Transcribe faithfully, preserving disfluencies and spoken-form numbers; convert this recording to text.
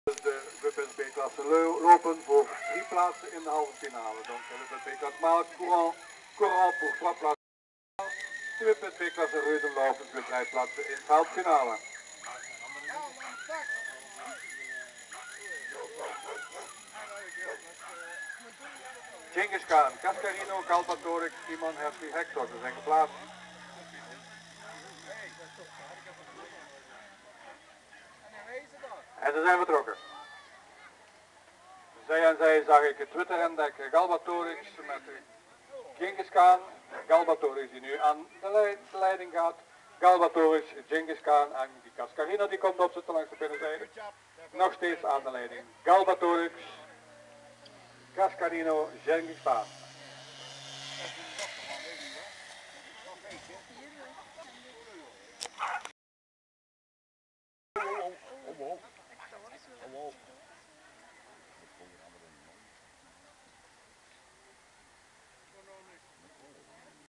De W P S B-klasse lopen voor drie plaatsen in de halve finale. Donc le W P S B-klasse courant, courant pour trois plaatsen. De W P S B-klasse Reuden lopen voor drie plaatsen in de halve finale. Genghis Khan, Cascarino, Galbatorix, Iman, Hershey, Hector, ze zijn geplaatst. En ze zijn vertrokken. Zij en zij zag ik het Twitter en dek Galbatorix met Genghis Khan. Galbatorix die nu aan de leiding gaat. Galbatorix, Genghis Khan en die Cascarino die komt op zitten langs de binnenzijde. Nog steeds aan de leiding. Galbatorix, Cascarino, Genghis Khan.